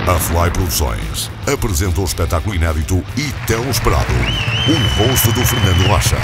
A Fly Produções apresenta o espetáculo inédito e tão esperado, o rosto do Fernando Rocha.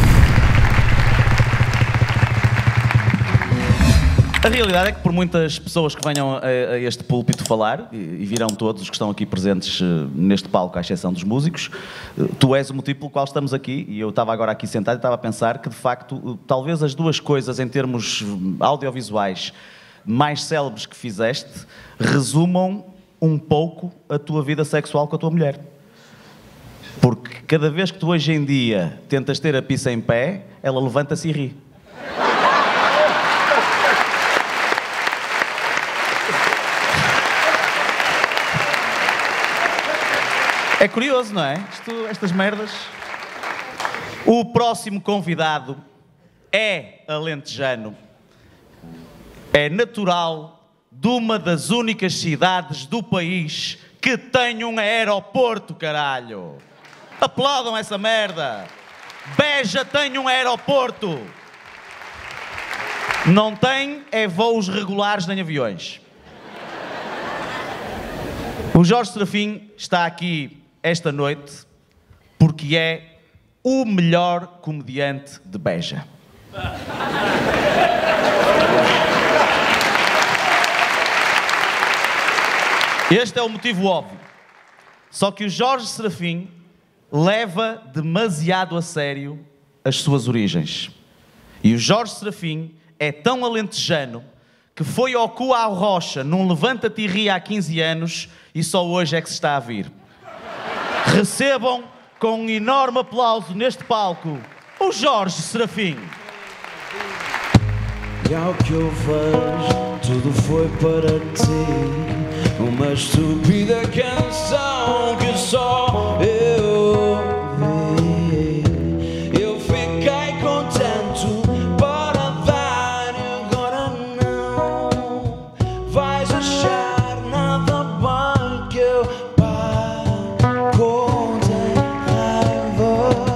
A realidade é que por muitas pessoas que venham a este púlpito falar, e virão todos os que estão aqui presentes neste palco, à exceção dos músicos, tu és o motivo pelo qual estamos aqui, e eu estava agora aqui sentado e estava a pensar que, de facto, talvez as duas coisas em termos audiovisuais mais célebres que fizeste resumam um pouco a tua vida sexual com a tua mulher. Porque cada vez que tu hoje em dia tentas ter a pizza em pé, ela levanta-se e ri. É curioso, não é? Estas merdas. O próximo convidado é alentejano. É natural de uma das únicas cidades do país que tem um aeroporto, caralho. Aplaudam essa merda. Beja tem um aeroporto. Não tem voos regulares nem aviões. O Jorge Serafim está aqui esta noite porque é o melhor comediante de Beja. Este é o motivo óbvio. Só que o Jorge Serafim leva demasiado a sério as suas origens. E o Jorge Serafim é tão alentejano que foi ao cu à rocha num levanta-te e ri há 15 anos e só hoje é que se está a vir. Recebam com um enorme aplauso neste palco o Jorge Serafim. E ao que eu vejo, tudo foi para ti. Uma estúpida canção que só eu vi. Eu fiquei contente para dar e agora não vais achar nada bem que eu pago de raiva.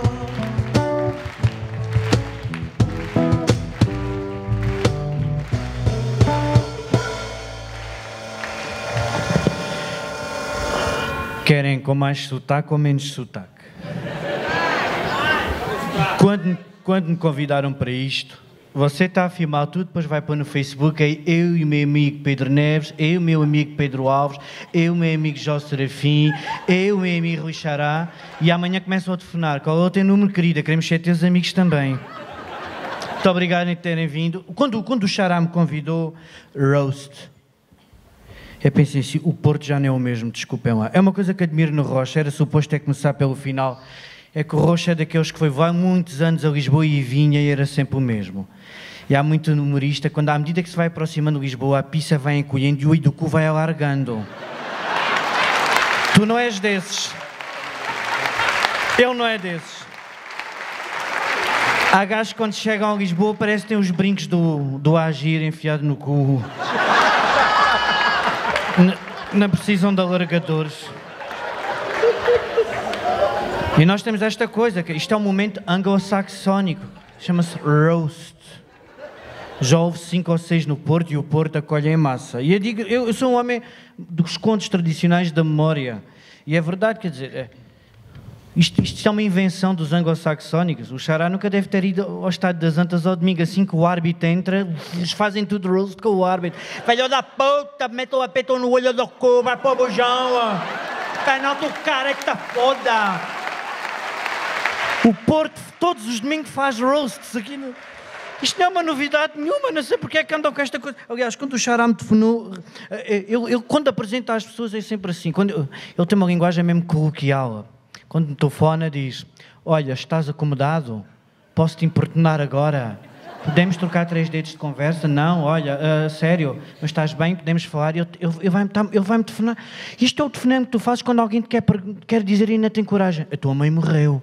Querem com mais sotaque ou menos sotaque? Quando me convidaram para isto, você está a filmar tudo, depois vai pôr no Facebook, aí eu e o meu amigo Pedro Neves, eu e o meu amigo Pedro Alves, eu e o meu amigo Jorge Serafim, eu e o meu amigo Rui Xará, e amanhã começam a telefonar. Qual é o teu número, querida? Queremos ser teus amigos também. Muito obrigado por terem vindo. Quando o Xará me convidou, roast. Eu pensei assim, o Porto já não é o mesmo, desculpem lá. É uma coisa que admiro no Rocha, era suposto começar pelo final. É que o Rocha é daqueles que foi há muitos anos a Lisboa e vinha e era sempre o mesmo. E há muito humorista, quando à medida que se vai aproximando de Lisboa, a pista vai encolhendo e o Iducu vai alargando. Tu não és desses. Ele não é desses. Há gajos que quando chegam a Lisboa parece que têm os brincos do Agir enfiado no cu. Não precisam de alargadores. E nós temos esta coisa, que isto é um momento anglo-saxónico, chama-se roast. Já houve 5 ou 6 no Porto e o Porto acolhe em massa. E eu digo, eu sou um homem dos contos tradicionais da memória. E é verdade, quer dizer, isto é uma invenção dos anglo-saxónicos. O Xará nunca deve ter ido ao Estádio das Antas ao domingo, assim que o árbitro entra, eles fazem tudo roast com o árbitro. Filho da puta, metam a peta no olho do cu, vai para o bujão. Penalti, o cara é que está foda. O Porto todos os domingos faz roasts aqui. Isto não é uma novidade nenhuma, não sei porque é que andam com esta coisa. Aliás, quando o Xará me telefonou, ele quando apresenta às pessoas é sempre assim. Ele tem uma linguagem mesmo coloquial. Quando me telefona, diz: olha, estás acomodado? Posso te importunar agora? Podemos trocar 3 dedos de conversa? Não, olha, sério, mas estás bem? Podemos falar? Ele vai-me telefonar. Isto é o telefonema que tu fazes quando alguém te quer dizer e ainda tem coragem. A tua mãe morreu.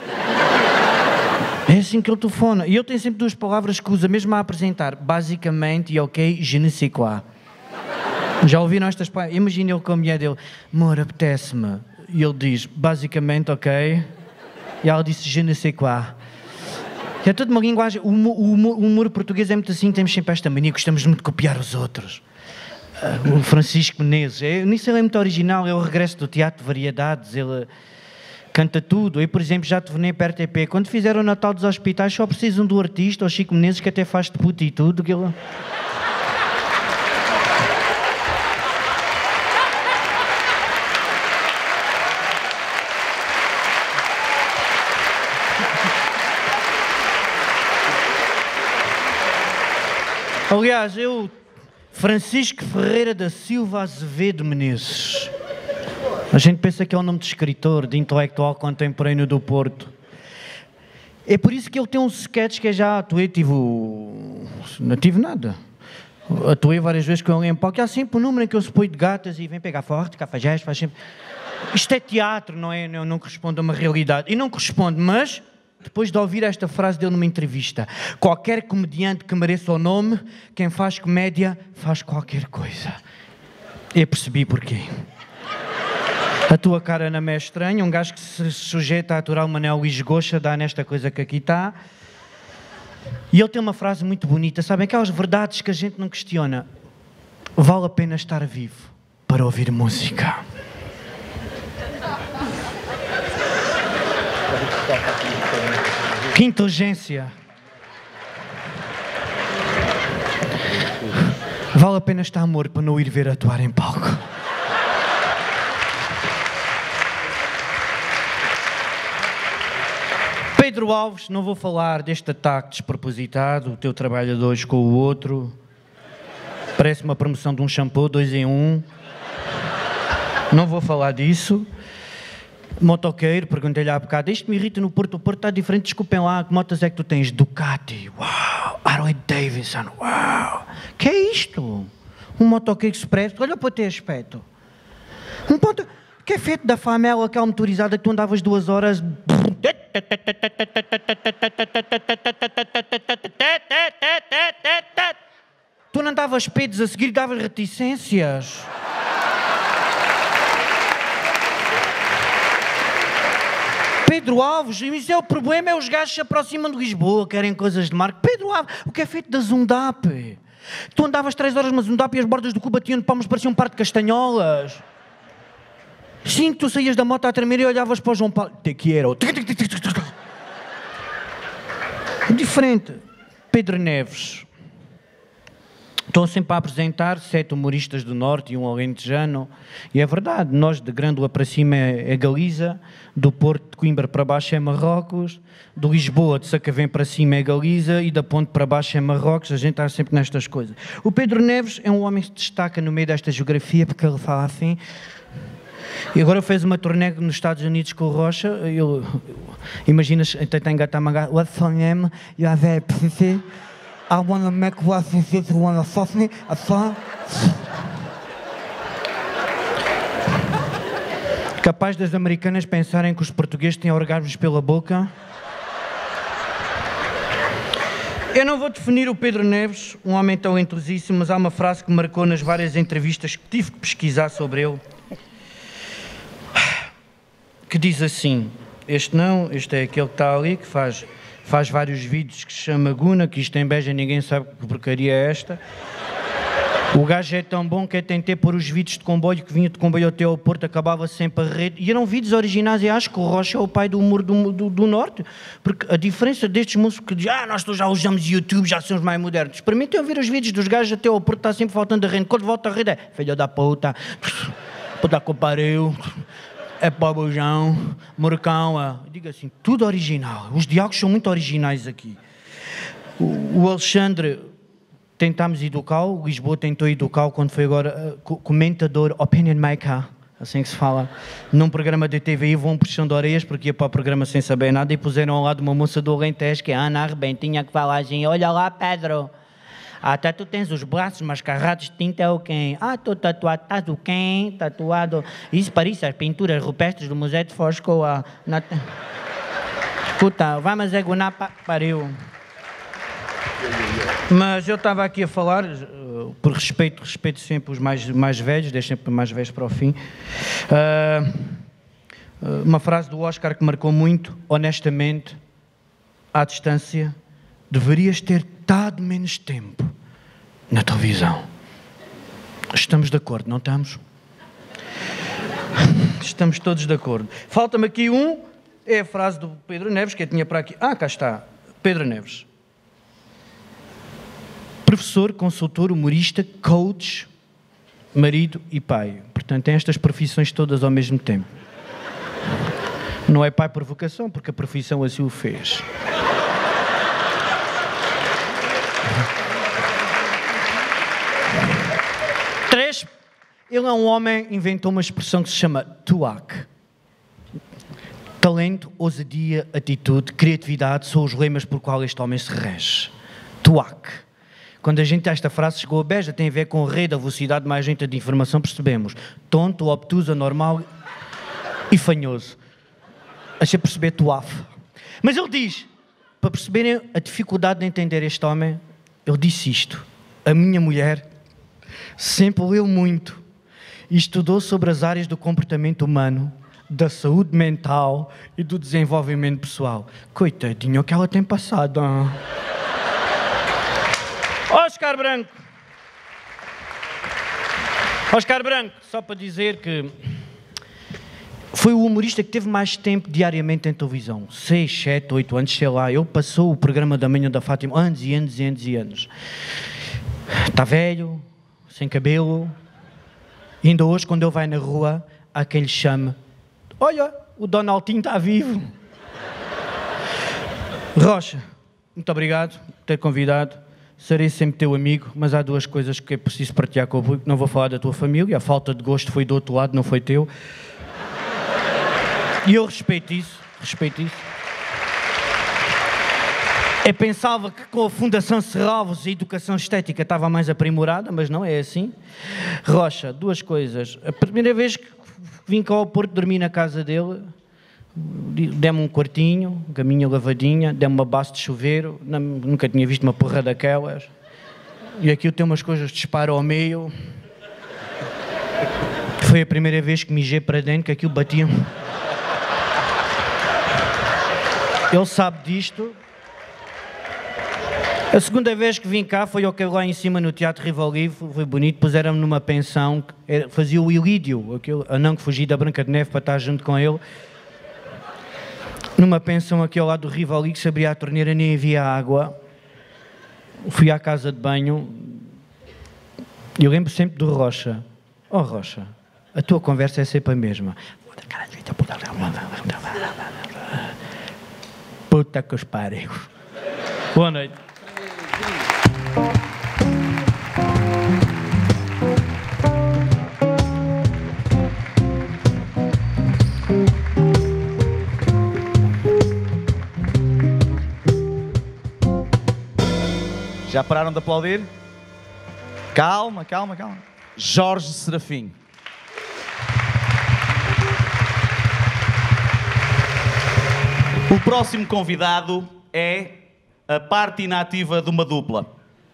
É assim que ele telefona. E eu tenho sempre 2 palavras que usa mesmo a apresentar. Basicamente, e ok, je ne sais quoi. Já ouviram estas palavras? Imagina ele com a mulher dele. Amor, apetece-me. E ele diz, basicamente, ok. E ela disse, je ne sais quoi. É toda uma linguagem. O humor português é muito assim, temos sempre esta mania, gostamos muito de copiar os outros. O Francisco Menezes. Nisso ele é muito original, é o regresso do Teatro de Variedades, ele canta tudo. Eu, por exemplo, já te venei para a RTP. Quando fizeram o Natal dos Hospitais, só precisam do artista, o Chico Menezes, que até faz de puta e tudo. Que ele... Aliás, Francisco Ferreira da Silva Azevedo Menezes. A gente pensa que é o nome de escritor, de intelectual contemporâneo do Porto. É por isso que ele tem um sketch que eu já atuei, não tive nada. Atuei várias vezes com ele em palco. Há sempre um número em que eu se põe de gatas e vem pegar forte, cafajeste, faz sempre... Isto é teatro, não é? Não corresponde a uma realidade. E não corresponde, mas... Depois de ouvir esta frase dele numa entrevista, qualquer comediante que mereça o nome, quem faz comédia faz qualquer coisa. Eu percebi porquê. A tua cara não me é estranha, um gajo que se sujeita a aturar o Manel Luís Goxa, dá nesta coisa que aqui está. E ele tem uma frase muito bonita, sabem, aquelas verdades que a gente não questiona. Vale a pena estar vivo para ouvir música. Que inteligência. Vale a pena estar morto para não ir ver atuar em palco. Pedro Alves, não vou falar deste ataque despropositado, o teu trabalho de hoje com o outro. Parece uma promoção de um shampoo, 2 em 1. Não vou falar disso. Motoqueiro, perguntei-lhe há bocado, isto me irrita no Porto, o Porto está diferente, desculpem lá, que motas é que tu tens? Ducati, uau, Harley Davidson, uau, que é isto? Um motoqueiro expresso, olha para o teu aspecto. Um ponto, que é feito da famela, aquela motorizada que tu andavas 2 horas... Tu não andavas pedos a seguir, davas reticências. Pedro Alves, isso é o problema, é os gajos se aproximam de Lisboa, querem coisas de marca. Pedro Alves, o que é feito da Zundap? Tu andavas 3 horas na Zundap e as bordas do cu batiam de palmas, pareciam um par de castanholas. Sim, tu saías da moto a tremer e olhavas para o João Paulo. Te quero. Diferente. Pedro Neves. Estão sempre a apresentar 7 humoristas do Norte e um alentejano. E é verdade, nós de Grândola para cima é Galiza, do Porto de Coimbra para baixo é Marrocos, de Lisboa de Sacavém para cima é Galiza e da Ponte para baixo é Marrocos. A gente está sempre nestas coisas. O Pedro Neves é um homem que se destaca no meio desta geografia porque ele fala assim. E agora fez uma turnê nos Estados Unidos com o Rocha. Imaginas, tenta engatar-me, what's your name? You have a PC? I want to make what you want to fuck me. I thought... Capaz das americanas pensarem que os portugueses têm orgasmos pela boca. Eu não vou definir o Pedro Neves, um homem talentosíssimo, mas há uma frase que me marcou nas várias entrevistas que tive que pesquisar sobre ele, que diz assim, este é aquele que está ali, que faz vários vídeos, que se chama Guna, que isto tem beja, ninguém sabe que porcaria é esta. O gajo é tão bom que eu tentei pôr os vídeos de comboio, que vinha de comboio até ao Porto, acabava sempre a rede, e eram vídeos originais, e acho que o Rocha é o pai do humor do Norte, porque a diferença destes músicos que dizem, nós já usamos YouTube, já somos mais modernos, para mim tem a ver os vídeos dos gajos até ao Porto, está sempre faltando a rede, quando volta a rede é, filho da puta que pariu, é babujão, morcão, diga assim, tudo original, os diálogos são muito originais aqui. O Alexandre, tentámos educá-lo, Lisboa tentou educá-lo quando foi agora comentador, opinion maker, assim que se fala, num programa de TVI, vão puxão de orelhas porque ia para o programa sem saber nada e puseram ao lado uma moça do Alentejo, que é a Ana Arrebentinha, que fala assim, olha lá Pedro, até tu tens os braços mascarrados de tinta, é o quem? Estou tatuado, estás o quem? Tatuado, isso parece as pinturas rupestres do Museu de Foscoa. Escuta, vamos agunar, pariu. Mas eu estava aqui a falar, por respeito sempre os mais velhos, deixo sempre os mais velhos para o fim. Uma frase do Oscar que marcou muito, honestamente, à distância, deverias ter dado menos tempo na televisão. Estamos de acordo, não estamos? Estamos todos de acordo. Falta-me aqui é a frase do Pedro Neves, que eu tinha para aqui. Cá está. Pedro Neves. Professor, consultor, humorista, coach, marido e pai. Portanto, tem estas profissões todas ao mesmo tempo. Não é pai por vocação, porque a profissão assim o fez. Ele é um homem que inventou uma expressão que se chama TUAC. Talento, ousadia, atitude, criatividade são os lemas por qual este homem se rege. TUAC. Quando a gente esta frase chegou a Beja, tem a ver com a rede, a velocidade mais lenta de informação, percebemos. Tonto, obtuso, anormal e fanhoso. Achei perceber TUAF. Mas ele diz, para perceberem a dificuldade de entender este homem, ele disse isto. A minha mulher sempre leu muito e estudou sobre as áreas do comportamento humano, da saúde mental e do desenvolvimento pessoal. Coitadinho, o que ela tem passado. Oscar Branco. Oscar Branco, só para dizer que foi o humorista que teve mais tempo diariamente em televisão. 6, 7, 8 anos, sei lá. Ele passou o programa da manhã da Fátima anos e anos e anos e anos. Está velho, sem cabelo. E ainda hoje, quando ele vai na rua, há quem lhe chame: olha, o Donaldinho está vivo. Rocha, muito obrigado por ter convidado. Serei sempre teu amigo, mas há duas coisas que é preciso partilhar com o público. Não vou falar da tua família, a falta de gosto foi do outro lado, não foi teu. E eu respeito isso, Eu pensava que com a Fundação Serralves a educação estética estava mais aprimorada, mas não é assim. Rocha, duas coisas. A primeira vez que vim cá ao Porto, dormi na casa dele, deu-me um quartinho, caminha lavadinha, deu-me uma base de chuveiro, nunca tinha visto uma porra daquelas. E aquilo tem umas coisas de disparo ao meio. Foi a primeira vez que mijei para dentro, que aquilo batia. Ele sabe disto. A segunda vez que vim cá foi lá em cima no Teatro Rivoli, foi bonito, puseram-me numa pensão, fazia o Ilídio, aquele anão que fugia da Branca de Neve para estar junto com ele. Numa pensão aqui ao lado do Rivoli, que se abria a torneira, nem havia água. Fui à casa de banho e eu lembro sempre do Rocha. Oh Rocha, a tua conversa é sempre a mesma. Puta que os pariu. Boa noite. Já pararam de aplaudir? Calma, calma, calma. Jorge Serafim. O próximo convidado é a parte inativa de uma dupla.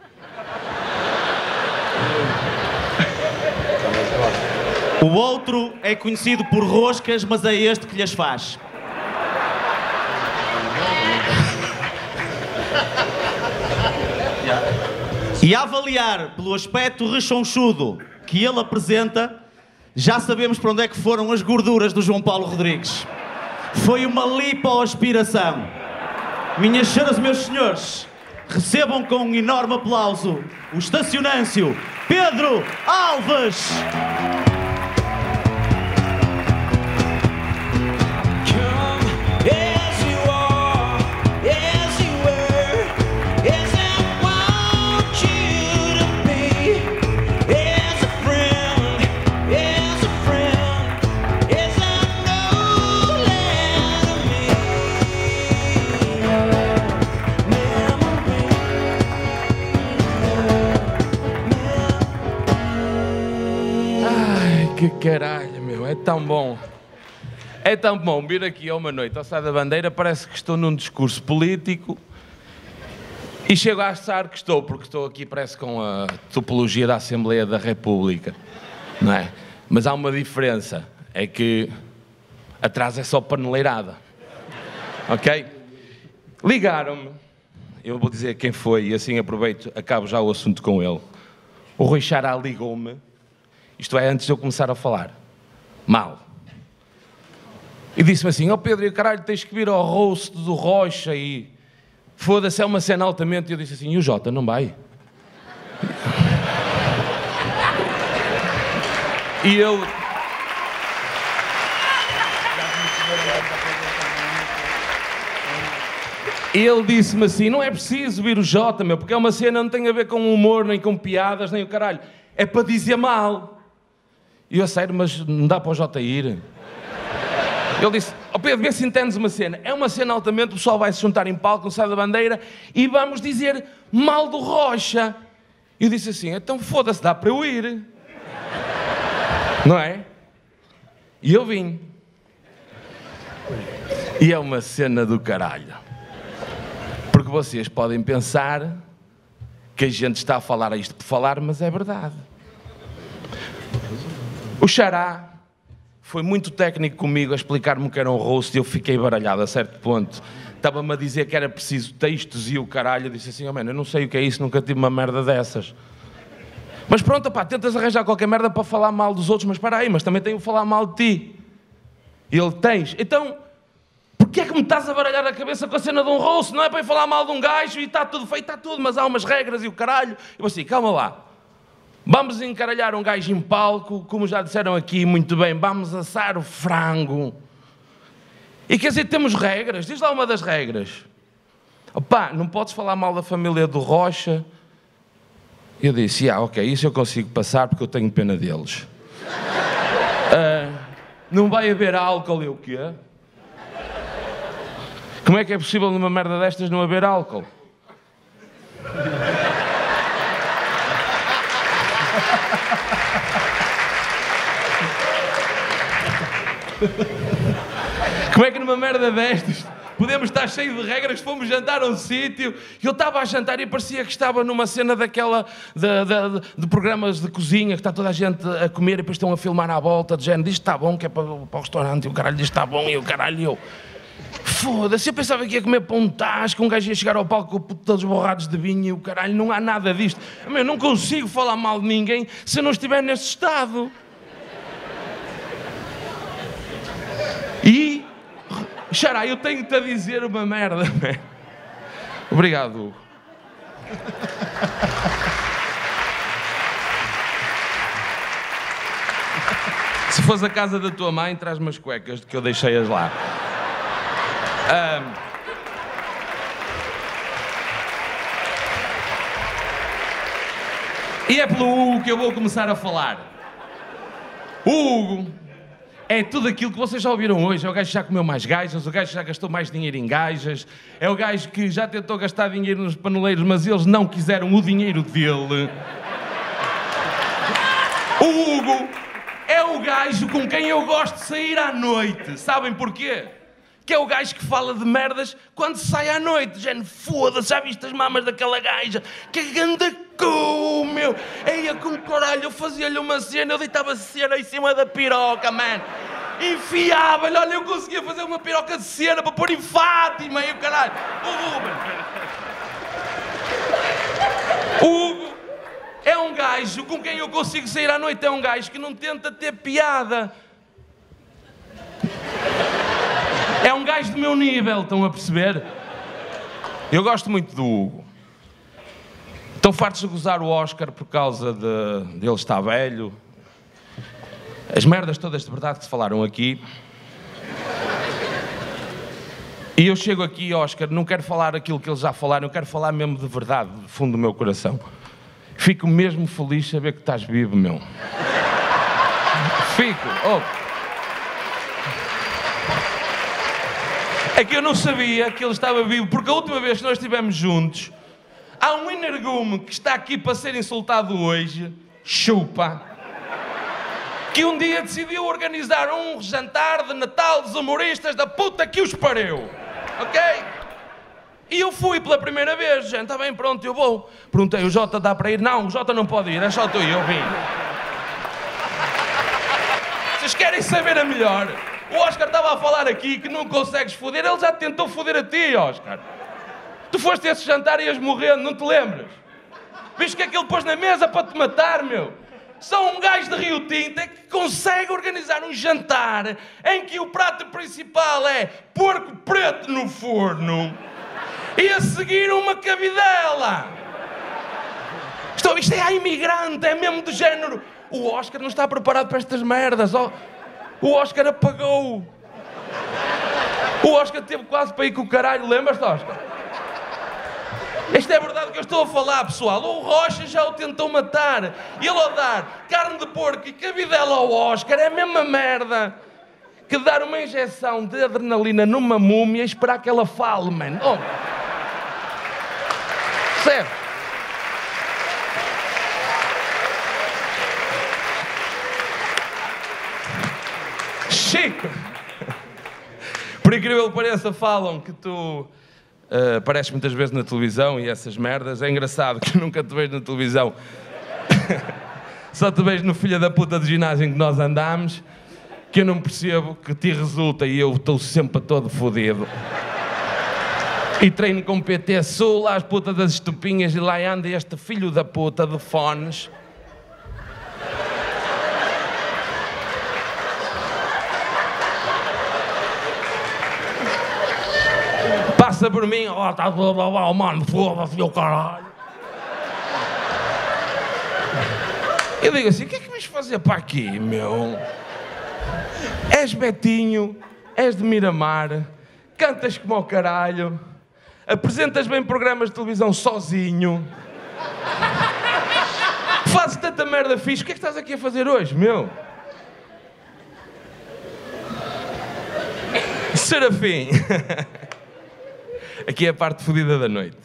O outro é conhecido por roscas, mas é este que lhes faz. E a avaliar pelo aspecto rechonchudo que ele apresenta, já sabemos para onde é que foram as gorduras do João Paulo Rodrigues. Foi uma lipoaspiração. Minhas senhoras e meus senhores, recebam com um enorme aplauso o estacionâncio Pedro Alves. Que caralho, meu, é tão bom. É tão bom vir aqui a uma noite ao Sá da Bandeira, parece que estou num discurso político e chego a achar que estou, porque estou aqui parece com a topologia da Assembleia da República, não é? Mas há uma diferença, é que atrás é só paneleirada, ok? Ligaram-me, eu vou dizer quem foi e assim aproveito, acabo já o assunto com ele. O Rui Xará ligou-me Isto é, antes de eu começar a falar. Mal. E disse-me assim, ó Pedro, caralho, tens que vir ao roast do Rocha e... Foda-se, é uma cena altamente. E eu disse assim, e o Jota, não vai? E ele... Ele disse-me assim, não é preciso vir o Jota, meu, porque é uma cena, não tem a ver com humor, nem com piadas, nem o caralho. É para dizer mal. E eu, a sério, mas não dá para o Jota ir? Ele disse, ó Pedro, vê se entendes uma cena. É uma cena altamente, o pessoal vai se juntar em palco, no Sai da Bandeira, e vamos dizer mal do Rocha. E eu disse assim, então foda-se, dá para eu ir. Não é? E eu vim. E é uma cena do caralho. Porque vocês podem pensar que a gente está a falar isto por falar, mas é verdade. O Xará foi muito técnico comigo a explicar-me o que era um roast e eu fiquei baralhado a certo ponto. Estava-me a dizer que era preciso textos e o caralho. Eu disse assim, oh, mano, eu não sei o que é isso, nunca tive uma merda dessas. Mas pronto, pá, tentas arranjar qualquer merda para falar mal dos outros, mas para aí, mas também tenho que falar mal de ti. E ele, tens. Então, porquê é que me estás a baralhar a cabeça com a cena de um roast? Não é para ir falar mal de um gajo e está tudo feito, está tudo, mas há umas regras e o caralho. Eu assim, calma lá. Vamos encaralhar um gajo em palco, como já disseram aqui muito bem, vamos assar o frango. E quer dizer, temos regras. Diz lá uma das regras. Opá, não podes falar mal da família do Rocha. Eu disse, ok, isso eu consigo passar porque eu tenho pena deles. Não vai haver álcool e o quê? Como é que é possível numa merda destas não haver álcool? Como é que numa merda destas podemos estar cheio de regras? Fomos jantar a um sítio e eu estava a jantar e parecia que estava numa cena daquela de programas de cozinha, que está toda a gente a comer e depois estão a filmar à volta, de género, diz que está bom, que é para o restaurante, e o caralho diz que está bom, e o caralho, eu... Foda-se, eu pensava que ia comer pão tasco, um gajo ia chegar ao palco com todos borrados de vinho e o caralho, não há nada disto. Eu não consigo falar mal de ninguém se eu não estiver nesse estado. E... Xará, eu tenho-te a dizer uma merda, man. Obrigado, Hugo. Se fores à casa da tua mãe, traz umas cuecas que eu deixei-as lá. E é pelo Hugo que eu vou começar a falar. O Hugo é tudo aquilo que vocês já ouviram hoje. É o gajo que já comeu mais gajas, o gajo que já gastou mais dinheiro em gajas, é o gajo que já tentou gastar dinheiro nos paneleiros, mas eles não quiseram o dinheiro dele. O Hugo é o gajo com quem eu gosto de sair à noite. Sabem porquê? Que é o gajo que fala de merdas quando sai à noite. Género, foda-se, já viste as mamas daquela gaja? Que ganda cu, meu! Eia, com caralho, eu fazia-lhe uma cena, eu deitava cena em cima da piroca, man! Enfiava-lhe, olha, eu conseguia fazer uma piroca de cena para pôr em Fátima, e o caralho! O Hugo é um gajo com quem eu consigo sair à noite, é um gajo que não tenta ter piada. É um gajo do meu nível, estão a perceber? Eu gosto muito do Hugo. Estão fartos de gozar o Oscar por causa dele estar velho. As merdas todas de verdade que se falaram aqui. E eu chego aqui, Oscar, não quero falar aquilo que eles já falaram, eu quero falar mesmo de verdade, do fundo do meu coração. Fico mesmo feliz de saber que estás vivo, meu. Fico. É que eu não sabia que ele estava vivo, porque a última vez que nós estivemos juntos, há um energume que está aqui para ser insultado hoje, chupa, que um dia decidiu organizar um jantar de Natal dos humoristas da puta que os pariu, ok? E eu fui pela primeira vez, gente, está bem, pronto, eu vou. Perguntei, o Jota dá para ir? Não, o Jota não pode ir, é só tu e eu vim. Vocês querem saber a melhor? O Oscar estava a falar aqui que não consegues foder, ele já tentou foder a ti, Oscar. Tu foste a esse jantar e ias morrendo, não te lembras? Viste o que é que ele pôs na mesa para te matar, meu? Só um gajo de Rio Tinto é que consegue organizar um jantar em que o prato principal é porco preto no forno e a seguir uma cabidela. Isto é a imigrante, é mesmo do género. O Oscar não está preparado para estas merdas. O Oscar apagou. O Oscar teve quase para ir com o caralho. Lembras-te, Oscar? Isto é verdade que eu estou a falar, pessoal. O Rocha já o tentou matar. E ele ao dar carne de porco e cabidela ao Oscar é a mesma merda que dar uma injeção de adrenalina numa múmia e esperar que ela fale, mano. Oh. Sério. Chico! Por incrível que pareça, falam que tu apareces muitas vezes na televisão e essas merdas. É engraçado que nunca te vejo na televisão. Só te vejo no filho da puta de ginásio em que nós andámos, que eu não percebo, que te resulta e eu estou sempre todo fodido. E treino com PT Sul, lá as putas das estupinhas e lá anda este filho da puta de fones. Passa por mim, tá mano, foda-se, meu caralho. Eu digo assim, o que é que vais fazer para aqui, meu? És Betinho, és de Miramar, cantas como ao caralho, apresentas bem programas de televisão sozinho, fazes tanta merda fixe, o que é que estás aqui a fazer hoje, meu? Serafim. Aqui é a parte fodida da noite.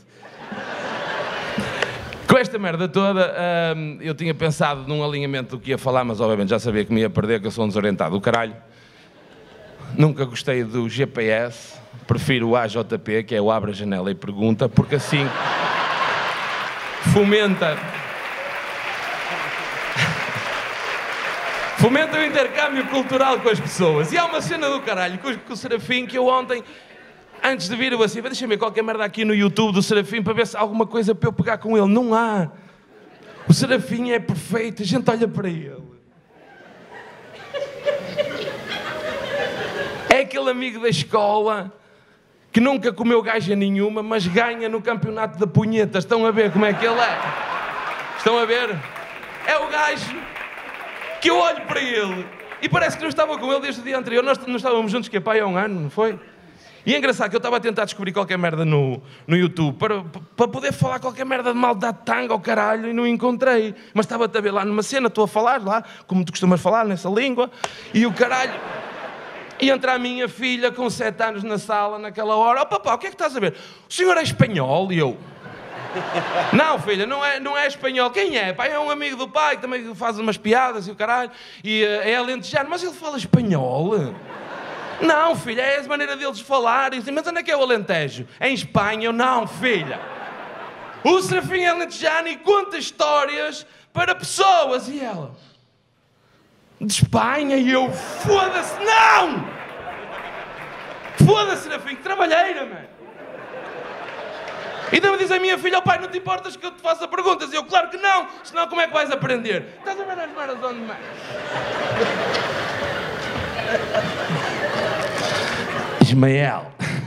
Com esta merda toda, eu tinha pensado num alinhamento do que ia falar, mas obviamente já sabia que me ia perder, que eu sou um desorientado do caralho. Nunca gostei do GPS, prefiro o AJP, que é o abre a janela e pergunta, porque assim fomenta o intercâmbio cultural com as pessoas. E há uma cena do caralho com o Serafim que eu ontem, antes de vir, eu assim, deixa-me ver qualquer merda aqui no YouTube do Serafim para ver se há alguma coisa para eu pegar com ele. Não há. O Serafim é perfeito, a gente olha para ele. É aquele amigo da escola que nunca comeu gaja nenhuma, mas ganha no campeonato da punheta. Estão a ver como é que ele é? Estão a ver? É o gajo que eu olho para ele e parece que não estava com ele desde o dia anterior. Nós não estávamos juntos, que é pai, há um ano, não foi? E é engraçado que eu estava a tentar descobrir qualquer merda no YouTube para poder falar qualquer merda de maldade de tanga ao caralho e não encontrei. Mas estava-te a ver lá numa cena, estou a falar lá, como tu costumas falar, nessa língua, e o caralho... E entra a minha filha com 7 anos na sala, naquela hora. Oh papá, o que é que estás a ver? O senhor é espanhol? E eu... Não, filha, não é espanhol. Quem é? Pai, é um amigo do pai que também faz umas piadas e o caralho. E é alentejano, mas ele fala espanhol? Não, filha, é a maneira deles falar. Assim, mas onde é que é o Alentejo? É em Espanha? Eu, não, filha. O Serafim é alentejano e conta histórias para pessoas. E ela? De Espanha? E eu, foda-se, não! Foda-se, Serafim, que trabalheira, mano. E daí me diz a minha filha, oh pai, não te importas que eu te faça perguntas? E eu, claro que não, senão como é que vais aprender? Estás a ver as merdas onde mais? Ismael.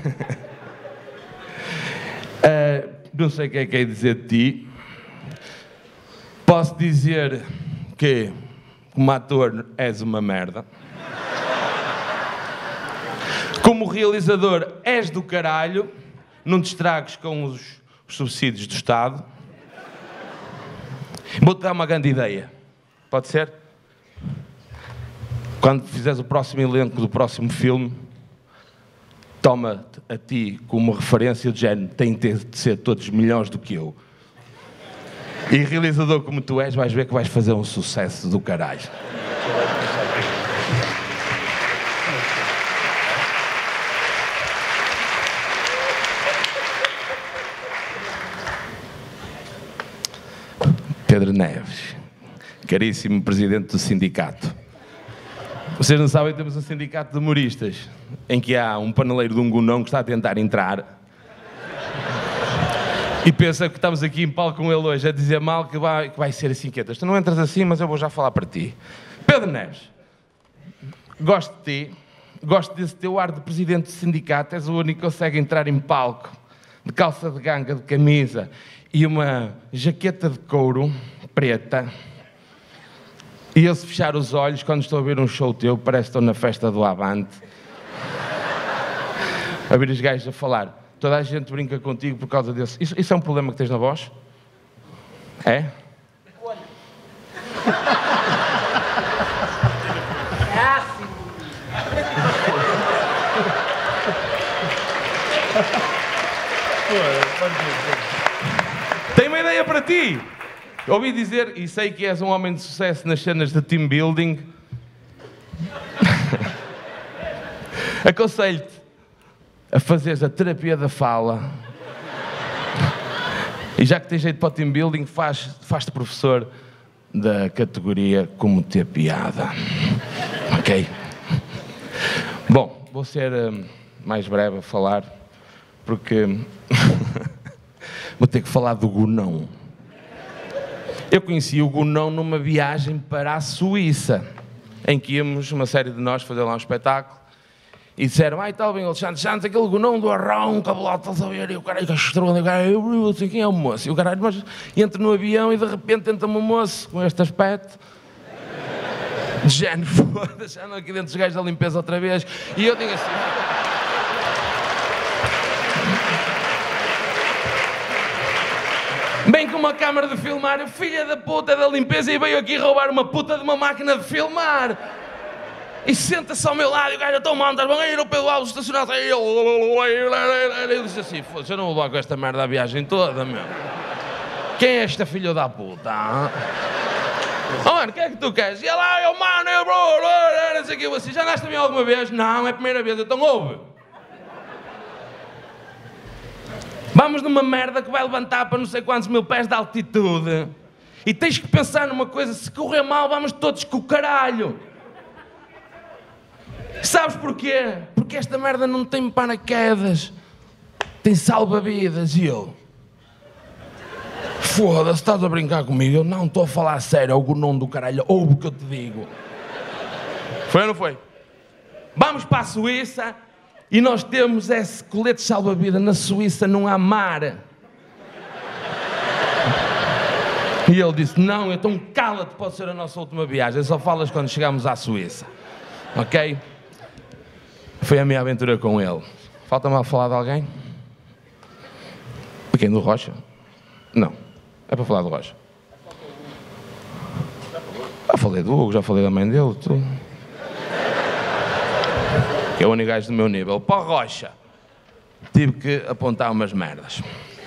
Não sei o que é que hei de dizer de ti. Posso dizer que, como ator, és uma merda. Como realizador, és do caralho. Não te estragues com os subsídios do Estado. Vou-te dar uma grande ideia. Pode ser? Quando fizeres o próximo elenco do próximo filme, toma-te a ti como referência de género, tem de ser todos melhores do que eu. E realizador como tu és, vais ver que vais fazer um sucesso do caralho. Pedro Neves, caríssimo presidente do sindicato. Vocês não sabem, temos um sindicato de humoristas, em que há um paneleiro de um gunão que está a tentar entrar. E pensa que estamos aqui em palco com ele hoje a dizer mal que vai ser assim quietas. Tu não entras assim, mas eu vou já falar para ti. Pedro Neves, gosto de ti, gosto desse teu ar de presidente do sindicato, és o único que consegue entrar em palco de calça de ganga, de camisa e uma jaqueta de couro preta. E eu, se fechar os olhos, quando estou a ver um show teu, parece que estou na festa do Avante. A ver os gajos a falar. Toda a gente brinca contigo por causa desse. Isso é um problema que tens na voz? É? Olha. Tenho uma ideia para ti. Ouvi dizer, e sei que és um homem de sucesso nas cenas de team building. Aconselho-te a fazeres a terapia da fala. E já que tens jeito para o team building, faz-te professor da categoria como ter piada. Ok? Bom, vou ser mais breve a falar, porque vou ter que falar do Gunão. Eu conheci o Gunão numa viagem para a Suíça, em que íamos, uma série de nós, fazer lá um espetáculo. E disseram, tal bem, Alexandre Santos, aquele Gunão do Arrão, cabelado, estás a ver? E o caralho, eu sei quem é o moço. E o caralho, mas entra no avião e de repente entra-me um moço com este aspecto. De género, foda-se, andam aqui dentro dos gajos da limpeza outra vez. E eu digo assim... Bem com uma câmara de filmar, filha da puta da limpeza, e veio aqui roubar uma puta de uma máquina de filmar. E senta-se ao meu lado e o gajo, então mano, estás bem aí no Pedro Alves estacionado. E eu disse assim, foda-se, eu não vou lá com esta merda a viagem toda, meu. Quem é esta filha da puta? Oh, mano, o que é que tu queres? E lá, eu, mano, eu, bro, não sei o que, eu assim, já andaste a mim alguma vez? Não, é a primeira vez, então ouve. Vamos numa merda que vai levantar para não sei quantos mil pés de altitude. E tens que pensar numa coisa, se correr mal, vamos todos com o caralho. Sabes porquê? Porque esta merda não tem paraquedas. Tem salva-vidas. E eu... Foda-se, estás a brincar comigo? Eu não estou a falar a sério, é o Gunão do caralho. Ouve o que eu te digo. Foi ou não foi? Vamos para a Suíça e nós temos esse colete de salva-vida. Na Suíça não há mar. E ele disse, não, então cala-te, pode ser a nossa última viagem. Só falas quando chegamos à Suíça. Ok? Foi a minha aventura com ele. Falta-me a falar de alguém? De quem? Do Rocha? Não. É para falar do Rocha. Já falei do Hugo, já falei da mãe dele, tu. Que é o único gajo do meu nível. Para o Rocha, tive que apontar umas merdas.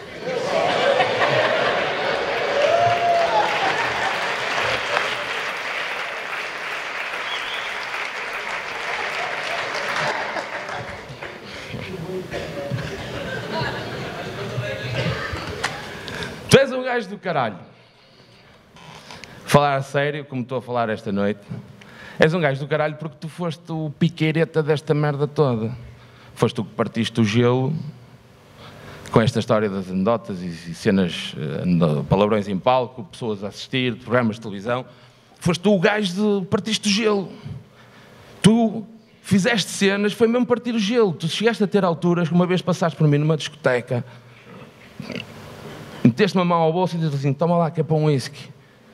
Tu és um gajo do caralho. Falar a sério, como estou a falar esta noite. És um gajo do caralho porque tu foste o piqueireta desta merda toda. Foste tu que partiste o gelo com esta história das anedotas e cenas, palavrões em palco, pessoas a assistir, programas de televisão. Foste tu o gajo de partiste o gelo. Tu fizeste cenas, foi mesmo partir o gelo. Tu chegaste a ter alturas, uma vez passaste por mim numa discoteca, meteste-me a mão ao bolso e dizes assim, toma lá que é para um whisky.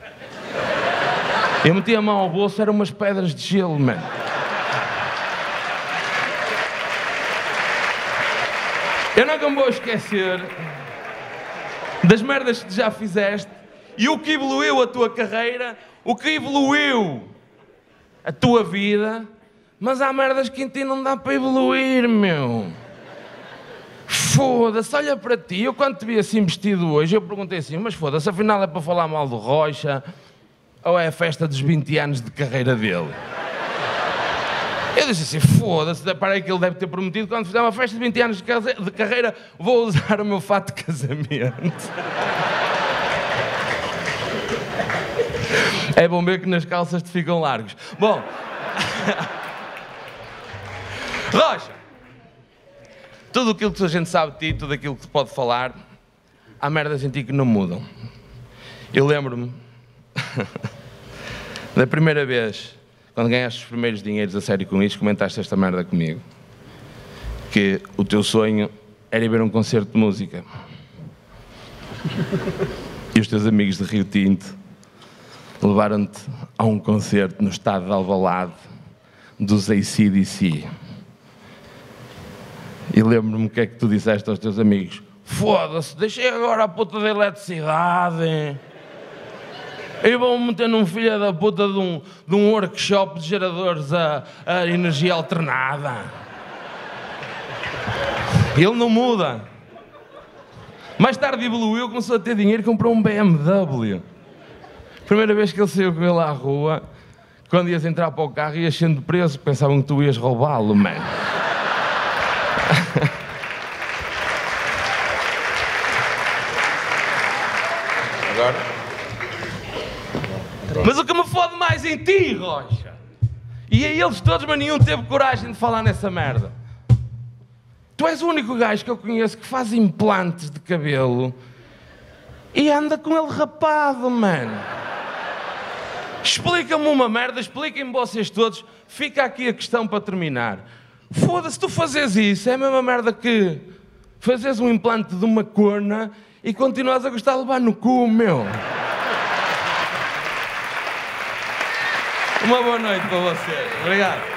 Eu meti a mão ao bolso, eram umas pedras de gelo, mano. Eu nunca me vou esquecer das merdas que já fizeste e o que evoluiu a tua carreira, o que evoluiu a tua vida, mas há merdas que em ti não dá para evoluir, meu. Foda-se, olha para ti, eu quando te vi assim vestido hoje, eu perguntei assim, mas foda-se, afinal é para falar mal do Rocha ou é a festa dos 20 anos de carreira dele? Eu disse assim, foda-se, para que ele deve ter prometido, quando fizer uma festa de 20 anos de carreira, vou usar o meu fato de casamento. É bom ver que nas calças te ficam largos. Bom, Rocha, tudo aquilo que a gente sabe de ti, tudo aquilo que te pode falar, há merdas em ti que não mudam. Eu lembro-me da primeira vez, quando ganhaste os primeiros dinheiros a sério com isto, comentaste esta merda comigo. Que o teu sonho era ir ver um concerto de música. E os teus amigos de Rio Tinto levaram-te a um concerto no estado de Alvalade dos AC/DC. E lembro-me o que é que tu disseste aos teus amigos. Foda-se, deixei agora a puta da eletricidade. E vão-me meter num filho da puta de um workshop de geradores a energia alternada. Ele não muda. Mais tarde evoluiu, começou a ter dinheiro e comprou um BMW. Primeira vez que ele saiu com ele à rua, quando ias entrar para o carro, ias sendo preso, pensavam que tu ias roubá-lo, mano. Agora? Mas o que me fode mais em ti, Rocha, e a eles todos, mas nenhum teve coragem de falar nessa merda. Tu és o único gajo que eu conheço que faz implantes de cabelo e anda com ele rapado, mano. Explica-me uma merda, expliquem-me vocês todos. Fica aqui a questão para terminar. Foda-se, tu fazes isso, é a mesma merda que fazes um implante de uma corna e continuas a gostar de levar no cu, meu. Uma boa noite para vocês. Obrigado.